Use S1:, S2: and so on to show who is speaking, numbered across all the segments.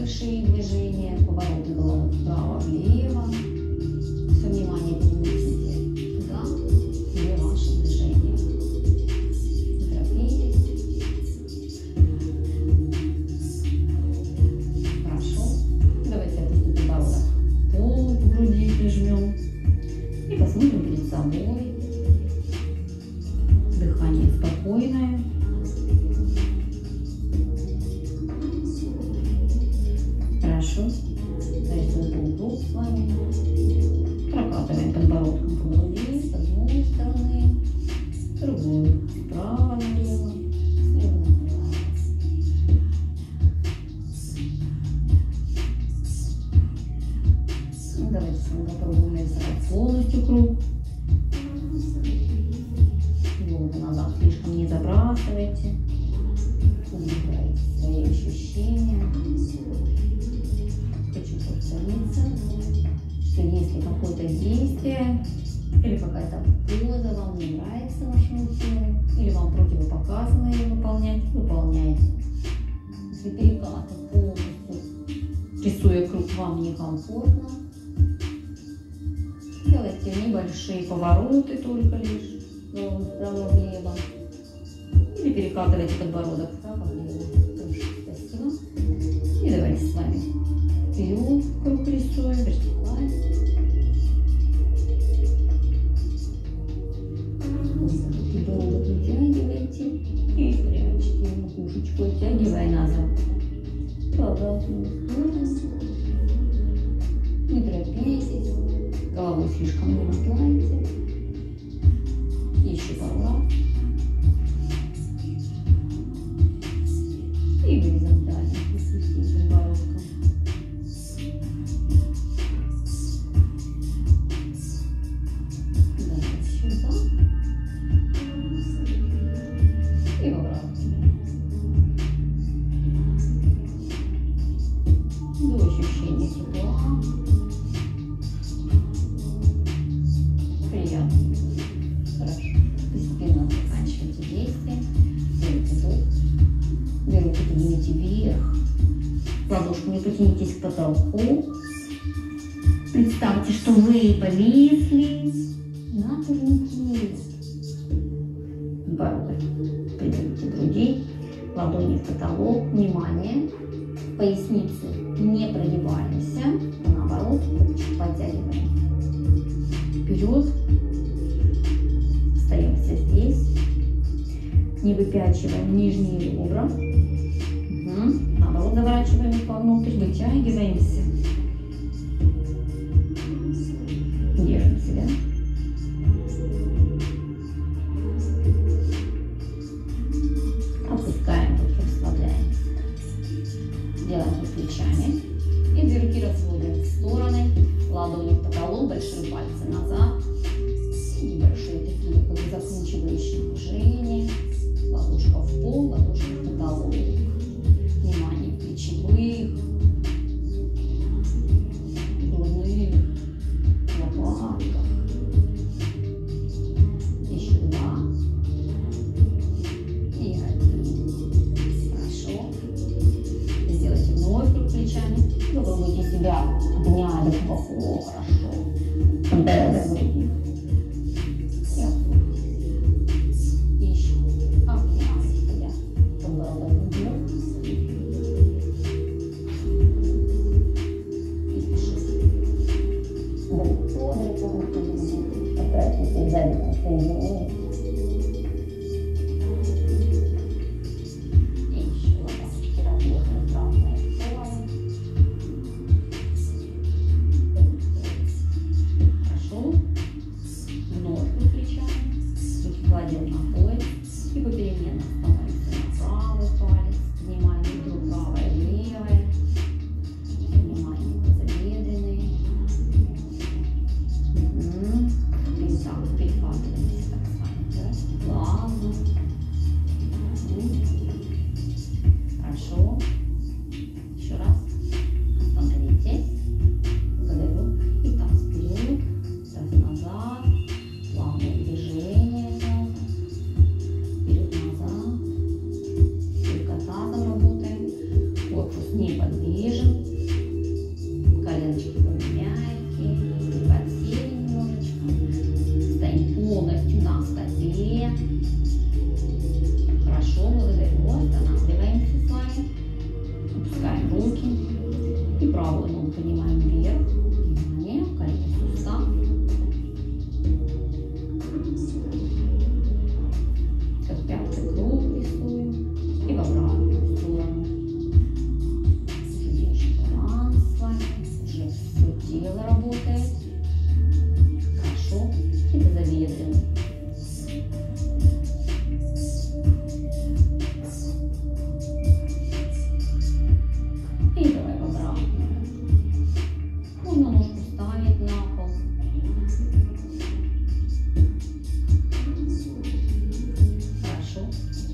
S1: небольшие движения, повороты головы вправо-влево. Все внимание перенесите туда, где ваше движение. Не торопитесь. Хорошо. Давайте опустим подбородок. Пол в груди прижмем. И посмотрим перед собой. Дыхание спокойное. Хорошо. Рисуем полукруг с вами. Прокатываем подбородком по груди с одной стороны, с другой. Справа налево, слева направо. Давайте с вами попробуем нарисовать полностью круг. Голову назад слишком не забрасывайте. Убирайте свои ощущения. Хочу повториться, что если какое-то действие или какая-то поза вам не нравится вашему телу, или вам противопоказано ее выполнять, выполняйте. Если перекаты полностью, рисуя круг, вам некомфортно, делайте небольшие повороты только лишь вправо-влево. Или перекатывайте подбородок вправо-влево. Спасибо. И давайте с вами вперед круг рисуем, вертикально. Подбородок вытягивайте и прячьте макушечку, оттягивая назад. Обратную сторону. Не торопитесь. Голову слишком не мотайте. Еще пару раз. И горизонтально спустите подбородком. Дальше сюда. И в обратную. До ощущения тепла. Приятно. Хорошо. Постепенно заканчивайте действие. Делайте вдох. Руки поднимите вверх. Ладошками потянитесь к потолку. Представьте, что вы повисли на турнике. Подбородок придавите к груди. Ладони в потолок. Внимание. Поясницы не прогибаемся. А наоборот, чуть подтягиваем. Вперед. Остаемся здесь. Не выпячиваем нижние ребра. Наоборот, заворачиваем их вовнутрь, вытягиваемся. Держим себя. Опускаем руки, расслабляемся. Делаем их плечами. И две руки разводим в стороны. Ладони в потолок, большие пальцы назад. Небольшие такие, как бы закручивающие движения. Ладошка в пол, ладошка в потолок. Внимание плечевых, грудных, лопатках. Хорошо, благодарю. Останавливаемся с вами. Опускаем руки. И правую ногу поднимаем вверх. Внимание, колени сустав. Как пятый круг рисуем. И в обратную сторону. Держим баланс с вами. Уже все тело работает. Хорошо. И тазобедренный. И давай в обратную. Можно ножку ставить на пол. Хорошо.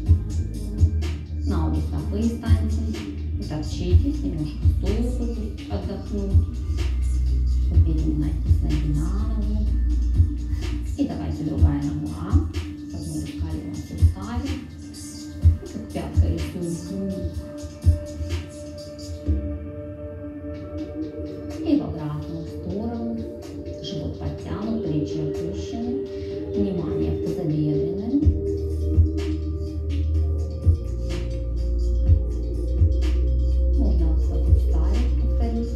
S1: На обе стопы станьте. Утопчитесь, немножко стопы отдохнуть. Переминайтесь ноги на ногу. И давайте другая нога. Возьмем в коленном суставе. Как пятка рисуем круг. И в обратную сторону. Живот подтянут, плечи опущены. Внимание к тазобедренным. Можно схватить ставить, повторить.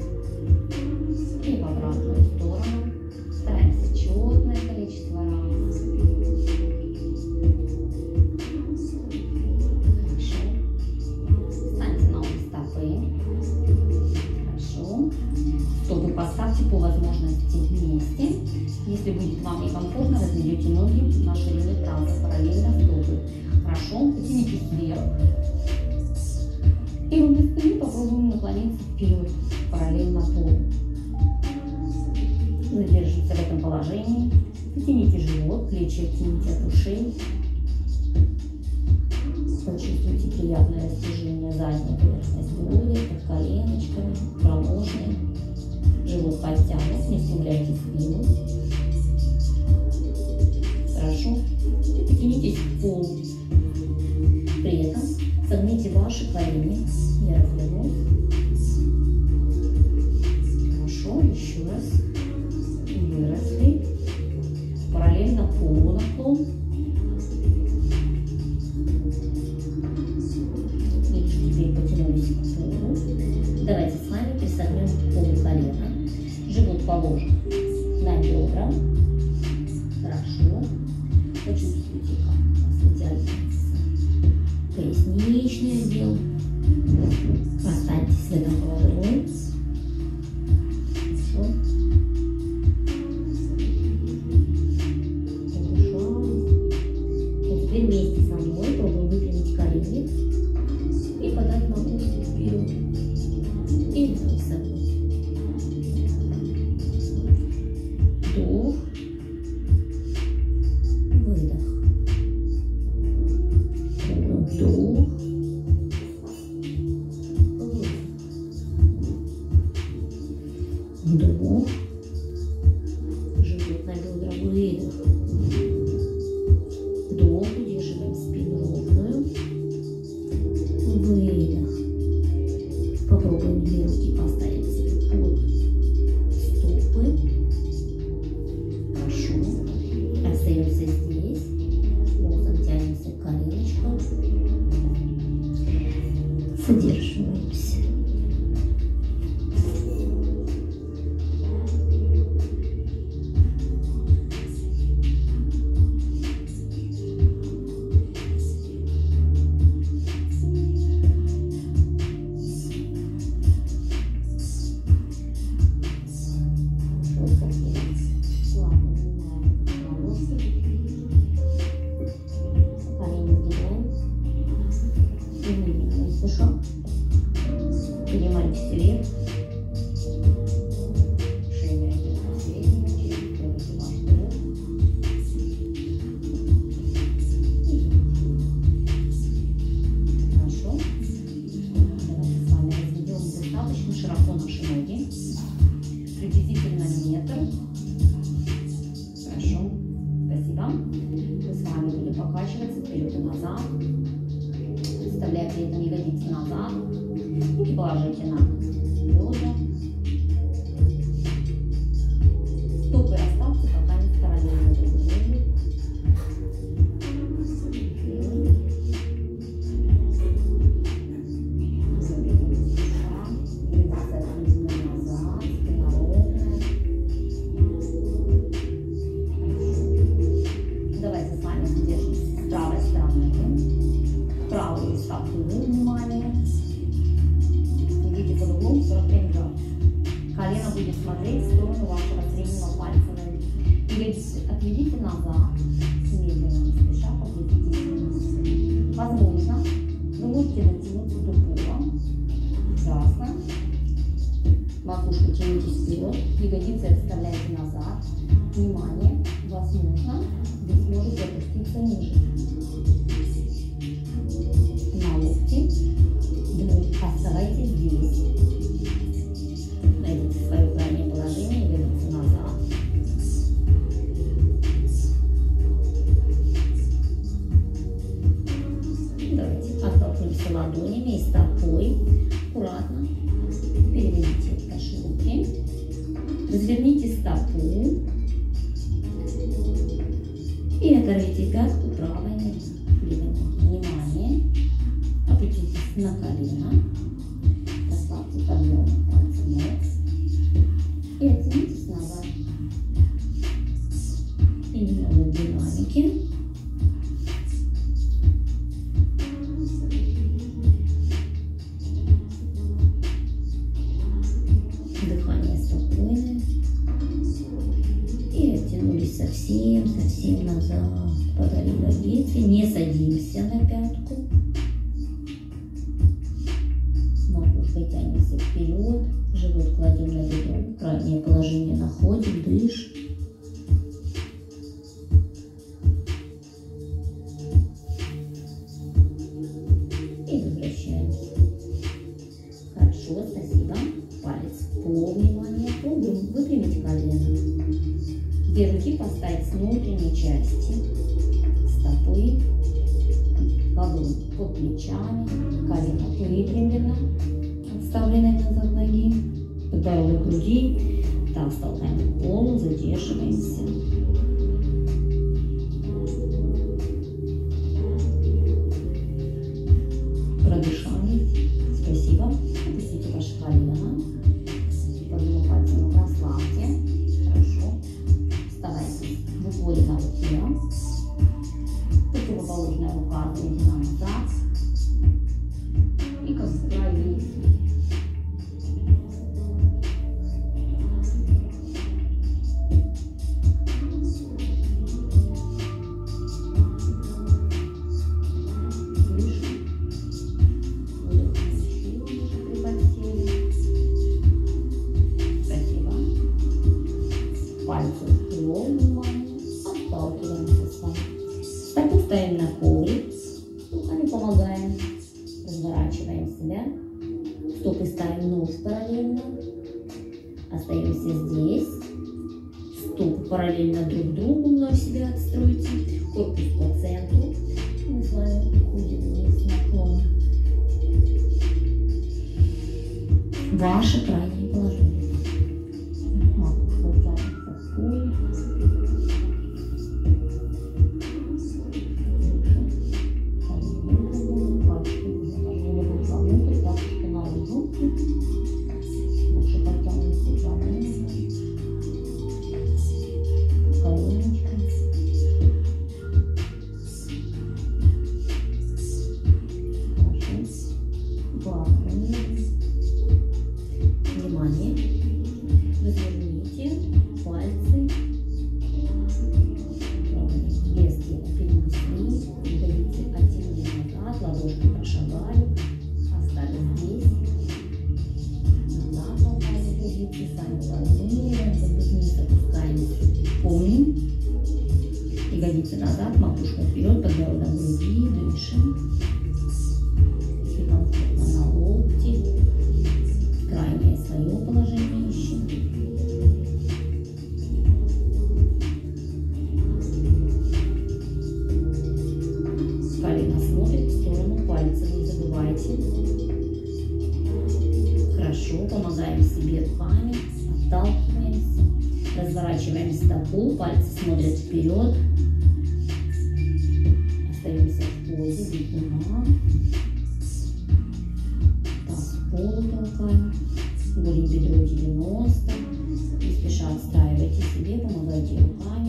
S1: И в обратную сторону. Стараемся четное количество раз. Хорошо. Встаньте на обе стопы. Хорошо. Стопы поставьте по возможности вместе. Если будет вам некомфортно, разведете ноги на ширине таза, параллельно стопы. Хорошо. Потянитесь вверх. И ровно спиной попробуем наклониться вперед, параллельно полу. Задержитесь в этом положении. Потяните живот, плечи оттяните от ушей. Почувствуйте приятное растяжение задней поверхности груди, под коленочками, промежной. Живот подтянут, не стягивайте спину. Хорошо. И потянитесь в пол. При этом согните ваши колени. Я развернусь. Хорошо, еще раз. Выросли. Параллельно полу наклон. И теперь потянулись к полу. Давайте с вами присогнем к полу колена. Живот положим на бедра. Хорошо. Почувствуйте, как у вас вытягивается поясничный отдел. Останьтесь в этом положении. Хорошо. Теперь вместе со мной пробуем выпрямить колени и подать макушку вперед. И вновь согнуть. Вдох. Выдох. Вдох. Вдох. Живот на бедра, выдох. Вдох, удерживаем спину ровную. Выдох. Попробуем две руки поставить себе под стопы. Хорошо. Остаемся здесь. Носом тянемся к коленочкам. Задерживаемся. Поднимаемся вверх. Шея медленно средняя, делайте ваш вдох. Хорошо. Давайте с вами разведем достаточно широко наши ноги. Приблизительно метр. Хорошо. Спасибо. Мы с вами будем покачиваться вперед и назад. Вставляя при этом ягодицы назад. И положите на бедра. Стопы расставьте, пока не параллельно друг другу. стопу, внимание. Идите под углом 45 градусов. Колено будет смотреть в сторону вашего среднего пальца. Ягодицы отведите назад, медленно, не спеша, покрутите вниз. Возможно, вы можете дотянуться до пола. Прекрасно. Макушку тянитесь вперед, ягодицы отставляйте назад. Внимание, возможно, вы сможете опуститься ниже. На локти. Оставайтесь здесь. Найдите свое крайнее положение и вернуться назад. Давайте оттолкнемся ладонями и стопой. Аккуратно переведите ваши руки. Разверните стопу. И оторвите пятку правой ноги. Внимание. Опуститесь на колено. Расслабьте подъем пальцем ног. И оттянитесь назад. И немного динамики. Дыхание спокойное. И оттянулись совсем назад. Подали ягодицы. Не садимся на пятку. Макушкой тянемся вперед. Живот кладем на бедро. Крайнее положение находим. Дышим. И возвращаемся. Хорошо, спасибо. Палец в пол, внимание. Выпрямите колено. Две руки поставить с внутренней части стопы, ладонь под плечами, колено выпрямлено, отставленной назад ноги, подбородок груди, так толкаем к полу, задерживаемся. Продышали. Спасибо. Опустите ваше колено. Подниму пальцем, расслабьте. Хорошо. Вставайте в упоре на руке. Противоположная рука отведена назад. И как в крови. Пальцы вперед, внимание, отталкиваемся с вами. Стопу ставим на коврик, руками помогаем, разворачиваем себя, стопы ставим нож параллельно, остаемся здесь, стопы параллельно друг другу, вновь себя отстроите, корпус по центру, мы с вами уходим вниз наклон. Ваше крайнее положение. Внимание. Разверните пальцы. Вес тела перенесли. Ягодицы оттянули назад. Ладошки прошагали. Оставили здесь. Назад толкали ягодицы. Сами поднимаем. Как бы вниз опускаемся. Помним. Ягодицы назад. Макушка вперед. Подбородок груди. Дышим. Комфортно на локти. Крайнее свое положение ищем. Колено смотрит в сторону пальцев, не забывайте. Хорошо, помогаем себе руками, отталкиваемся, разворачиваем стопу, пальцы смотрят вперед. Остаемся в позе, бедра. Пол толкаем, гулим бедро 90, не спеша отстраивайте себе, помогайте руками.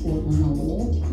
S1: комфортно на лоб.